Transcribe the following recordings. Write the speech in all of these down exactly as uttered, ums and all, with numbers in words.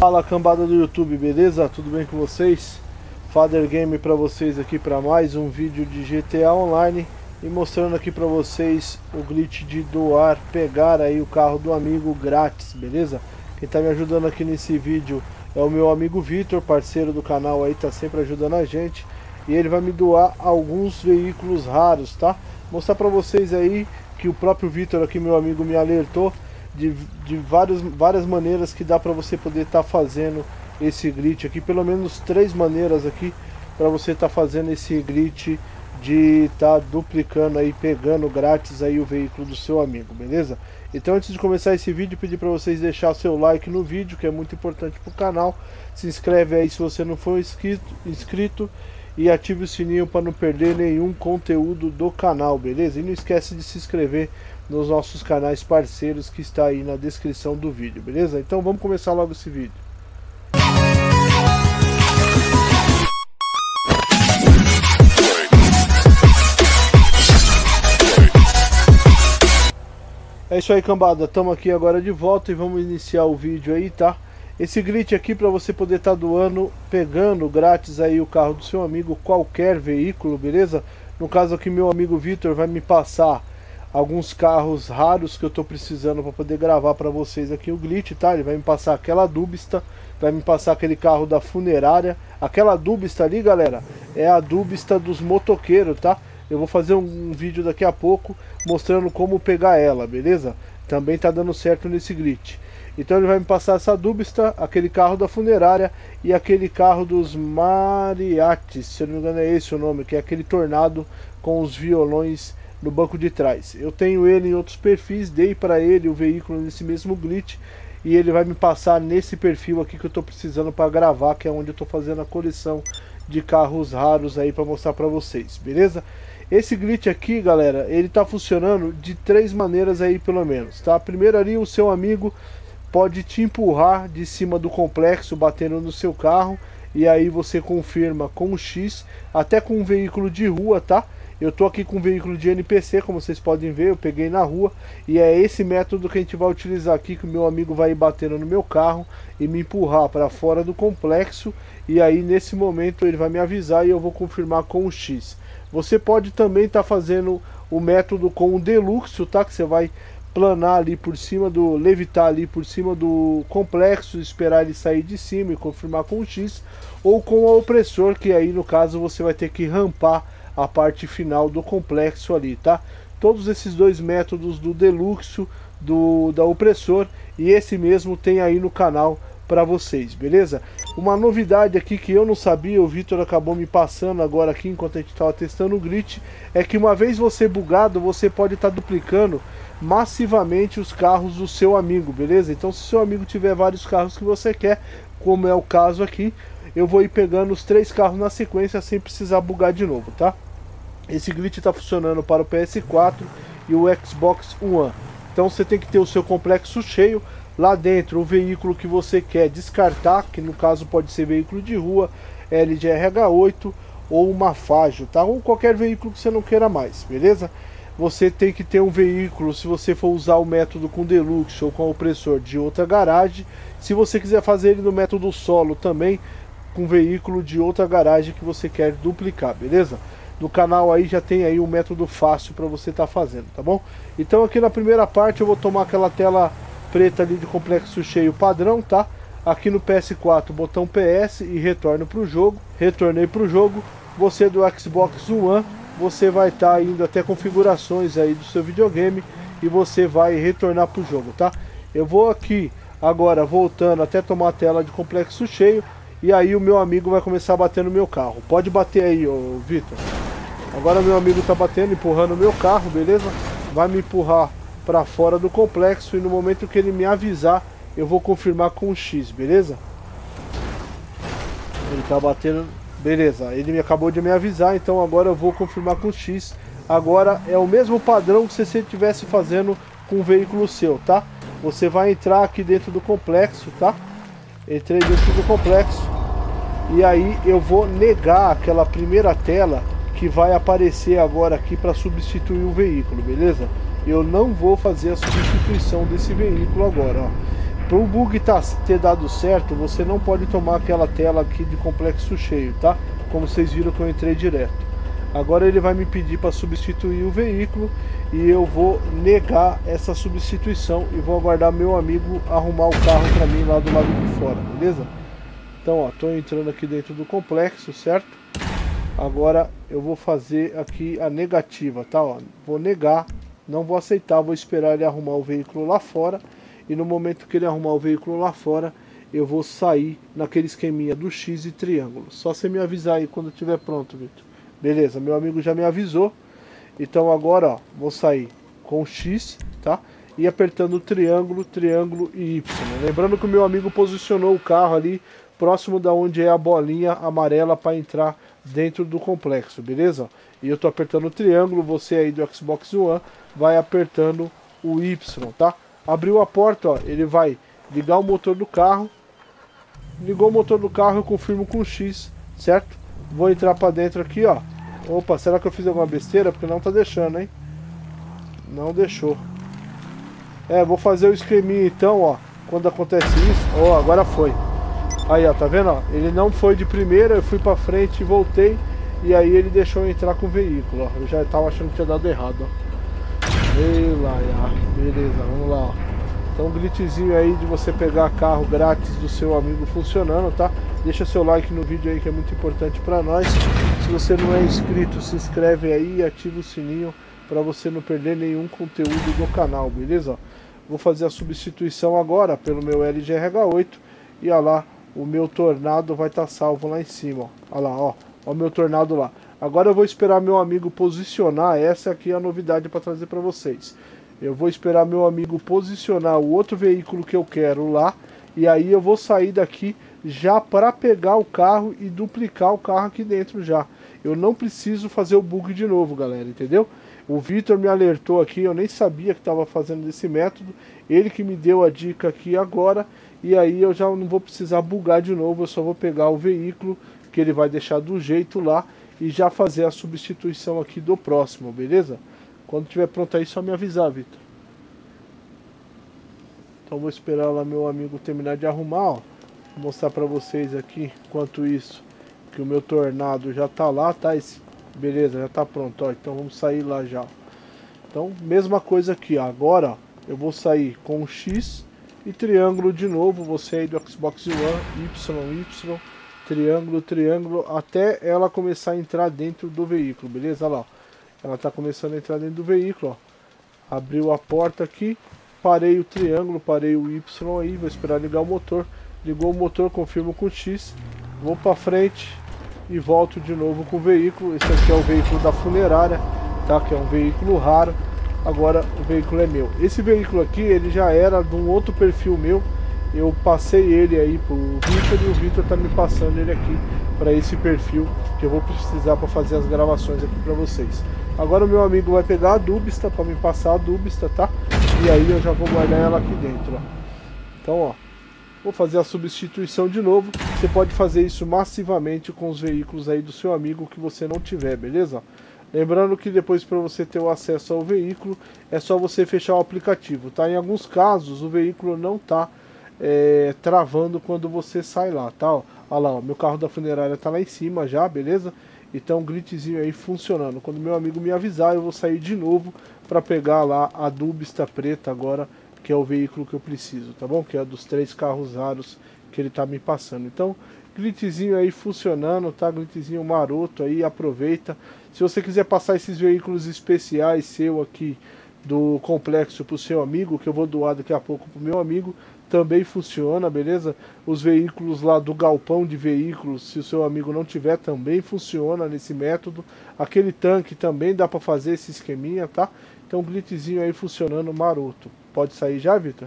Fala, cambada do YouTube, beleza? Tudo bem com vocês? Father Game para vocês aqui para mais um vídeo de G T A Online e mostrando aqui para vocês o glitch de doar, pegar aí o carro do amigo grátis, beleza? Quem tá me ajudando aqui nesse vídeo é o meu amigo Vitor, parceiro do canal aí, tá sempre ajudando a gente, e ele vai me doar alguns veículos raros, tá? Mostrar para vocês aí que o próprio Vitor aqui, meu amigo, me alertou de, de vários, várias maneiras que dá para você poder estar tá fazendo esse glitch aqui, pelo menos três maneiras aqui para você estar tá fazendo esse glitch de estar tá duplicando aí, pegando grátis aí o veículo do seu amigo, beleza? Então, antes de começar esse vídeo, pedir para vocês deixar o seu like no vídeo, que é muito importante para o canal. Se inscreve aí se você não for inscrito, inscrito e ative o sininho para não perder nenhum conteúdo do canal, beleza? E não esquece de se inscrever nos nossos canais parceiros que está aí na descrição do vídeo, beleza? Então vamos começar logo esse vídeo. É isso aí, cambada, estamos aqui agora de volta e vamos iniciar o vídeo aí, tá? Esse glitch aqui para você poder estar tá doando, pegando grátis aí o carro do seu amigo, qualquer veículo, beleza? No caso aqui, meu amigo Vitor vai me passar alguns carros raros que eu estou precisando para poder gravar para vocês aqui o glitch, tá? Ele vai me passar aquela Dubista, vai me passar aquele carro da funerária. Aquela Dubista ali, galera, é a Dubista dos motoqueiros, tá? Eu vou fazer um vídeo daqui a pouco mostrando como pegar ela, beleza? Também tá dando certo nesse glitch. Então ele vai me passar essa Dubista, aquele carro da funerária e aquele carro dos mariachis, se eu não me engano é esse o nome, que é aquele tornado com os violões no banco de trás. Eu tenho ele em outros perfis, dei para ele o veículo nesse mesmo glitch e ele vai me passar nesse perfil aqui que eu tô precisando para gravar, que é onde eu tô fazendo a coleção de carros raros aí para mostrar para vocês, beleza? Esse glitch aqui, galera, ele tá funcionando de três maneiras aí pelo menos, tá? Primeiro ali, o seu amigo pode te empurrar de cima do complexo, batendo no seu carro, e aí você confirma com o X, até com um veículo de rua, tá? Eu tô aqui com um veículo de N P C, como vocês podem ver, eu peguei na rua, e é esse método que a gente vai utilizar aqui, que o meu amigo vai ir batendo no meu carro e me empurrar para fora do complexo, e aí nesse momento ele vai me avisar e eu vou confirmar com o X. Você pode também estar tá fazendo o método com o Deluxe, tá? Que você vai planar ali por cima do, levitar ali por cima do complexo, esperar ele sair de cima e confirmar com o X, ou com o opressor, que aí no caso você vai ter que rampar a parte final do complexo ali, tá? Todos esses dois métodos do Deluxe, do da opressor e esse mesmo tem aí no canal para vocês, beleza? Uma novidade aqui que eu não sabia, o Vitor acabou me passando agora aqui enquanto a gente estava testando o glitch, é que uma vez você bugado, você pode estar tá duplicando massivamente os carros do seu amigo, beleza? Então se seu amigo tiver vários carros que você quer, como é o caso aqui, eu vou ir pegando os três carros na sequência sem precisar bugar de novo, tá? Esse glitch está funcionando para o P S quatro e o Xbox One. Então você tem que ter o seu complexo cheio, lá dentro o veículo que você quer descartar, que no caso pode ser veículo de rua, L G R H oito ou uma Fajo, tá? Ou qualquer veículo que você não queira mais, beleza? Você tem que ter um veículo, se você for usar o método com Deluxe ou com opressor, de outra garagem. Se você quiser fazer ele no método solo também, com veículo de outra garagem que você quer duplicar, beleza? No canal aí já tem aí um método fácil para você estar tá fazendo, tá bom? Então aqui na primeira parte eu vou tomar aquela tela preta ali de complexo cheio padrão, tá? Aqui no P S quatro, botão P S e retorno para o jogo. Retornei para o jogo. Você do Xbox One, você vai estar tá indo até configurações aí do seu videogame e você vai retornar para o jogo, tá? Eu vou aqui agora voltando até tomar a tela de complexo cheio e aí o meu amigo vai começar a bater no meu carro. Pode bater aí, ô Vitor. Agora meu amigo tá batendo, empurrando o meu carro, beleza? Vai me empurrar para fora do complexo e no momento que ele me avisar, eu vou confirmar com o X, beleza? Ele tá batendo, beleza, ele me acabou de me avisar, então agora eu vou confirmar com o X. Agora é o mesmo padrão que se você estivesse fazendo com um veículo seu, tá? Você vai entrar aqui dentro do complexo, tá? Entrei dentro do complexo e aí eu vou negar aquela primeira tela que vai aparecer agora aqui para substituir o veículo, beleza? Eu não vou fazer a substituição desse veículo agora, ó. Para o bug tá, ter dado certo, você não pode tomar aquela tela aqui de complexo cheio, tá? Como vocês viram que eu entrei direto. Agora ele vai me pedir para substituir o veículo e eu vou negar essa substituição e vou aguardar meu amigo arrumar o carro para mim lá do lado de fora, beleza? Então, ó, tô entrando aqui dentro do complexo, certo? Agora eu vou fazer aqui a negativa, tá? Ó, vou negar, não vou aceitar, vou esperar ele arrumar o veículo lá fora. E no momento que ele arrumar o veículo lá fora, eu vou sair naquele esqueminha do X e triângulo. Só você me avisar aí quando estiver pronto, Vitor. Beleza, meu amigo já me avisou. Então agora, ó, vou sair com o X, tá? E apertando o triângulo, triângulo e Y. Lembrando que o meu amigo posicionou o carro ali próximo da onde é a bolinha amarela para entrar dentro do complexo, beleza? E eu tô apertando o triângulo, você aí do Xbox One vai apertando o Y, tá? Abriu a porta, ó, ele vai ligar o motor do carro. Ligou o motor do carro, eu confirmo com o X, certo? Vou entrar para dentro aqui, ó. Opa, será que eu fiz alguma besteira? Porque não tá deixando, hein? Não deixou. É, vou fazer o esqueminha então, ó. Quando acontece isso, ó, agora foi. Aí, ó, tá vendo, ó? Ele não foi de primeira, eu fui pra frente e voltei. E aí ele deixou eu entrar com o veículo, ó. Eu já tava achando que tinha dado errado, ó. Ei lá, beleza, vamos lá, ó. Então, um glitchzinho aí de você pegar carro grátis do seu amigo funcionando, tá? Deixa seu like no vídeo aí que é muito importante pra nós. Se você não é inscrito, se inscreve aí e ativa o sininho pra você não perder nenhum conteúdo do canal, beleza? Vou fazer a substituição agora pelo meu L G R H oito. E olha lá, o meu Tornado vai estar salvo lá em cima, ó. Olha lá, ó. Ó o meu Tornado lá. Agora eu vou esperar meu amigo posicionar. Essa aqui é a novidade para trazer para vocês. Eu vou esperar meu amigo posicionar o outro veículo que eu quero lá. E aí eu vou sair daqui já para pegar o carro e duplicar o carro aqui dentro já. Eu não preciso fazer o bug de novo, galera, entendeu? O Vitor me alertou aqui, eu nem sabia que estava fazendo esse método. Ele que me deu a dica aqui agora. E aí eu já não vou precisar bugar de novo. Eu só vou pegar o veículo que ele vai deixar do jeito lá e já fazer a substituição aqui do próximo, beleza? Quando tiver pronto aí, só me avisar, Vitor. Então vou esperar lá meu amigo terminar de arrumar, ó. Vou mostrar pra vocês aqui, enquanto isso, que o meu Tornado já tá lá, tá? Esse... Beleza, já tá pronto, ó. Então vamos sair lá já. Então, mesma coisa aqui, ó. Agora, ó, eu vou sair com o X e triângulo de novo. Você aí do Xbox One, Y, Y, triângulo, triângulo, até ela começar a entrar dentro do veículo, beleza? Olha lá, ó. Ela tá começando a entrar dentro do veículo, ó. Abriu a porta aqui, parei o triângulo, parei o Y aí, vou esperar ligar o motor. Ligou o motor, confirmo com o X, vou para frente e volto de novo com o veículo. Esse aqui é o veículo da funerária, tá? Que é um veículo raro. Agora o veículo é meu. Esse veículo aqui, ele já era de um outro perfil meu. Eu passei ele aí pro Vitor e o Vitor tá me passando ele aqui para esse perfil que eu vou precisar para fazer as gravações aqui para vocês. Agora o meu amigo vai pegar a Dubsta para me passar a Dubsta, tá? E aí eu já vou guardar ela aqui dentro, ó. Então, ó, vou fazer a substituição de novo. Você pode fazer isso massivamente com os veículos aí do seu amigo que você não tiver, beleza? Lembrando que depois, para você ter o acesso ao veículo, é só você fechar o aplicativo, tá? Em alguns casos o veículo não tá é, travando quando você sai lá, tá? Ó, olha lá, ó, meu carro da funerária tá lá em cima já, beleza? Então, um glitchzinho aí funcionando. Quando meu amigo me avisar, eu vou sair de novo para pegar lá a Dubsta preta agora, que é o veículo que eu preciso, tá bom? Que é dos três carros raros que ele tá me passando. Então, glitchzinho aí funcionando, tá? Glitchzinho maroto aí, aproveita. Se você quiser passar esses veículos especiais seu aqui do complexo pro seu amigo, que eu vou doar daqui a pouco pro meu amigo, também funciona, beleza? Os veículos lá do galpão de veículos, se o seu amigo não tiver, também funciona nesse método. Aquele tanque também dá para fazer esse esqueminha, tá? Então, glitchzinho aí funcionando maroto. Pode sair já, Vitor?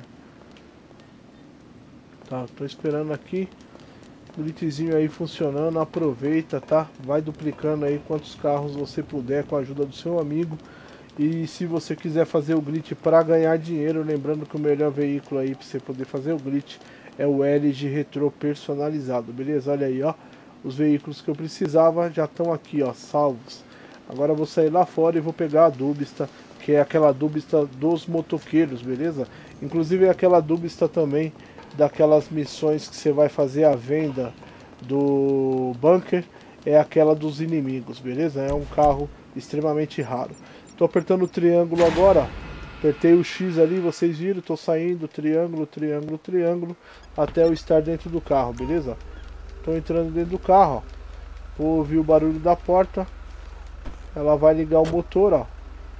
Tá, tô esperando aqui. Glitchzinho aí funcionando, aproveita, tá? Vai duplicando aí quantos carros você puder com a ajuda do seu amigo. E se você quiser fazer o glitch para ganhar dinheiro, lembrando que o melhor veículo aí para você poder fazer o glitch é o L G Retro personalizado, beleza? Olha aí, ó, os veículos que eu precisava já estão aqui, ó, salvos. Agora eu vou sair lá fora e vou pegar a Dubsta, que é aquela dúbista dos motoqueiros, beleza? Inclusive é aquela dúbista também daquelas missões que você vai fazer a venda do bunker, é aquela dos inimigos, beleza? É um carro extremamente raro. Tô apertando o triângulo agora, apertei o X ali, vocês viram, tô saindo, triângulo, triângulo, triângulo, até eu estar dentro do carro, beleza? Tô entrando dentro do carro, ó. Vou ouvir o barulho da porta, ela vai ligar o motor, ó.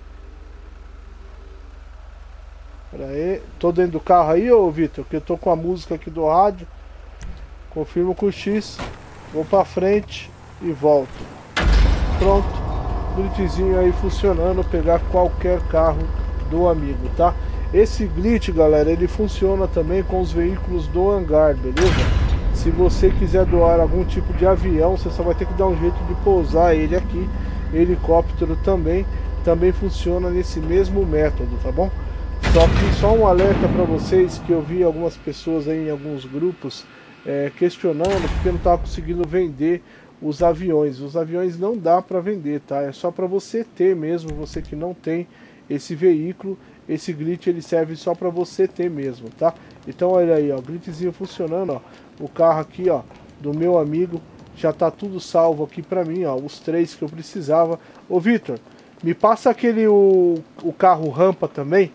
Pera aí, tô dentro do carro aí, ô Vitor, que eu tô com a música aqui do rádio. Confirmo com o X, vou pra frente e volto. Pronto, glitchzinho aí funcionando, pegar qualquer carro do amigo, tá? Esse glitch, galera, ele funciona também com os veículos do hangar, beleza? Se você quiser doar algum tipo de avião, você só vai ter que dar um jeito de pousar ele aqui. Helicóptero também, também funciona nesse mesmo método, tá bom? Só que só um alerta para vocês, que eu vi algumas pessoas aí em alguns grupos é, questionando porque não estava conseguindo vender os aviões. Os aviões não dá para vender, tá? É só para você ter mesmo, você que não tem esse veículo. Esse glitch ele serve só para você ter mesmo, tá? Então olha aí, ó, glitchzinho funcionando, ó. O carro aqui, ó, do meu amigo, já tá tudo salvo aqui pra mim, ó, os três que eu precisava. Ô Vitor, me passa aquele, o, o carro rampa também,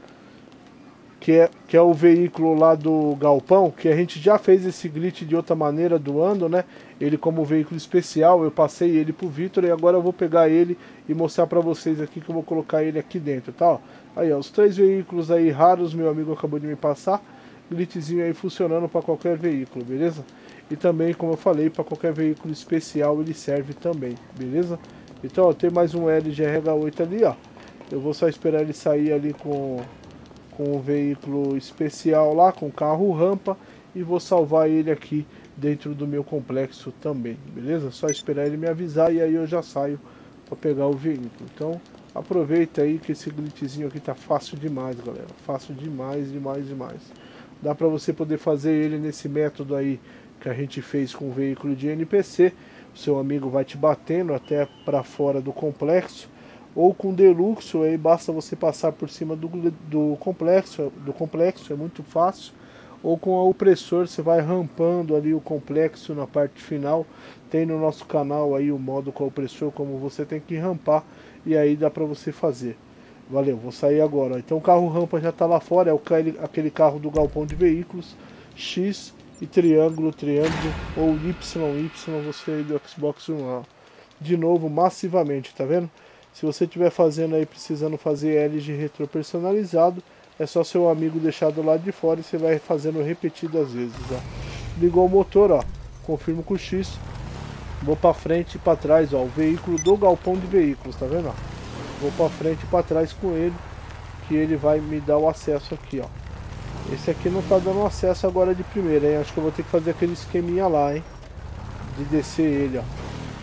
que é, que é o veículo lá do galpão, que a gente já fez esse glitch de outra maneira, doando, né? Ele como veículo especial, eu passei ele pro Vitor e agora eu vou pegar ele e mostrar pra vocês aqui que eu vou colocar ele aqui dentro, tá? Ó. Aí, ó, os três veículos aí raros, meu amigo acabou de me passar. Glitchzinho aí funcionando para qualquer veículo, beleza? E também, como eu falei, para qualquer veículo especial ele serve também, beleza? Então, ó, tem mais um L G R H oito ali, ó. Eu vou só esperar ele sair ali com, com o veículo especial lá, com carro rampa, e vou salvar ele aqui dentro do meu complexo também, beleza? Só esperar ele me avisar e aí eu já saio para pegar o veículo. Então, aproveita aí que esse glitchzinho aqui tá fácil demais, galera. Fácil demais, demais, demais. Dá para você poder fazer ele nesse método aí que a gente fez com o veículo de N P C. O seu amigo vai te batendo até para fora do complexo. Ou com Deluxe, aí basta você passar por cima do, do, complexo, do complexo, é muito fácil. Ou com o opressor, você vai rampando ali o complexo na parte final. Tem no nosso canal aí o modo com o opressor, como você tem que rampar. E aí dá para você fazer. Valeu, vou sair agora. Então o carro rampa já está lá fora, é o, aquele carro do galpão de veículos. X e triângulo, triângulo, ou Y, Y, você aí do Xbox One. Ó. De novo, massivamente, tá vendo? Se você estiver fazendo aí, precisando fazer L G retro personalizado, é só seu amigo deixar do lado de fora e você vai fazendo repetidas vezes. Ó. Ligou o motor, ó, confirmo com o X. Vou para frente e para trás, ó, o veículo do galpão de veículos, tá vendo? Ó? Vou para frente e para trás com ele, que ele vai me dar o acesso aqui, ó. Esse aqui não tá dando acesso agora de primeira, hein? Acho que eu vou ter que fazer aquele esqueminha lá, hein? De descer ele, ó.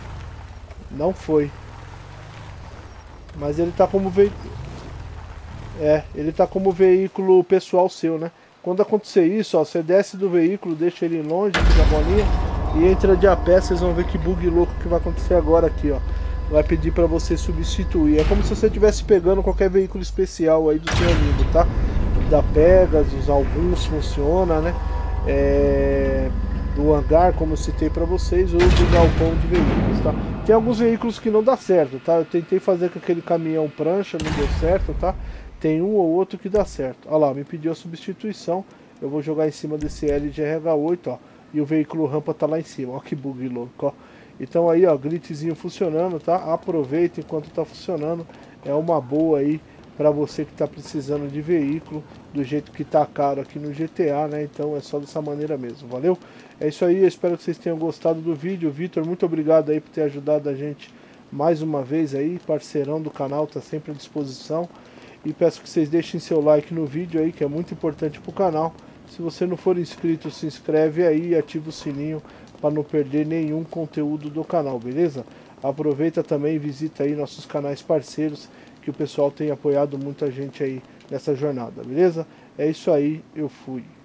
Não foi. Mas ele tá como veículo... É, ele tá como veículo pessoal seu, né? Quando acontecer isso, ó, você desce do veículo, deixa ele longe aqui da bolinha e entra de a pé, vocês vão ver que bug louco que vai acontecer agora aqui, ó. Vai pedir para você substituir. É como se você estivesse pegando qualquer veículo especial aí do seu amigo, tá? Da Pegasus, alguns funciona, né? É... Do hangar, como eu citei para vocês, ou do galpão de veículos, tá? Tem alguns veículos que não dá certo, tá? Eu tentei fazer com aquele caminhão prancha, não deu certo, tá? Tem um ou outro que dá certo. Olha lá, me pediu a substituição. Eu vou jogar em cima desse L G R H oito, ó. E o veículo rampa tá lá em cima. Ó que bug louco, ó. Então aí, ó, glitchzinho funcionando, tá? Aproveita enquanto tá funcionando. É uma boa aí para você que tá precisando de veículo, do jeito que tá caro aqui no G T A, né? Então é só dessa maneira mesmo, valeu? É isso aí, eu espero que vocês tenham gostado do vídeo. Vitor, muito obrigado aí por ter ajudado a gente mais uma vez aí, parceirão do canal, tá sempre à disposição. E peço que vocês deixem seu like no vídeo aí, que é muito importante pro canal. Se você não for inscrito, se inscreve aí e ativa o sininho para não perder nenhum conteúdo do canal, beleza? Aproveita também e visita aí nossos canais parceiros, que o pessoal tem apoiado muita gente aí nessa jornada, beleza? É isso aí, eu fui.